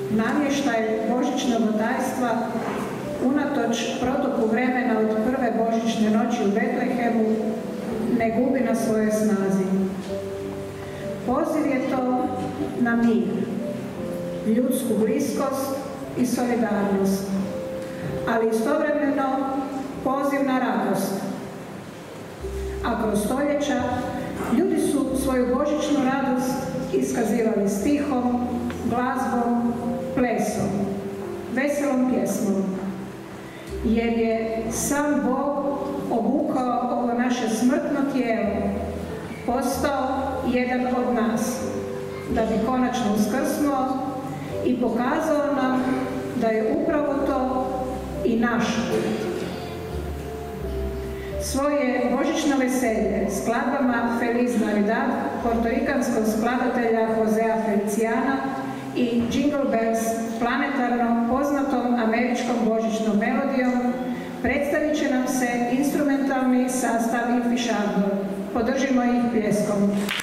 namještaj božićnog otajstva unatoč protoku vremena od prve božićne noći u Betlehemu ne gubi na svojoj snazi. Poziv je to na mir, ljudsku bliskost i solidarnost, ali istovremeno poziv na radost. A kroz stoljeća ljudi su svoju božićnu radost iskazivali stihom, glazbom, plesom, veselom pjesmom, jer je sam Bog obukao ovo naše smrtno tijelo, postao jedan od nas, da bi konačno uskrsnuo i pokazao nam da je upravo to i naš put. Svoje božićno veselje skladbama Feliz Navidad portorikanskog skladatelja Josea Feliciana i Jingle Bells planetarno poznatom američkom božićnom melodijom predstavit će nam se instrumentalni sastav Infišando. Podržimo ih pljeskom.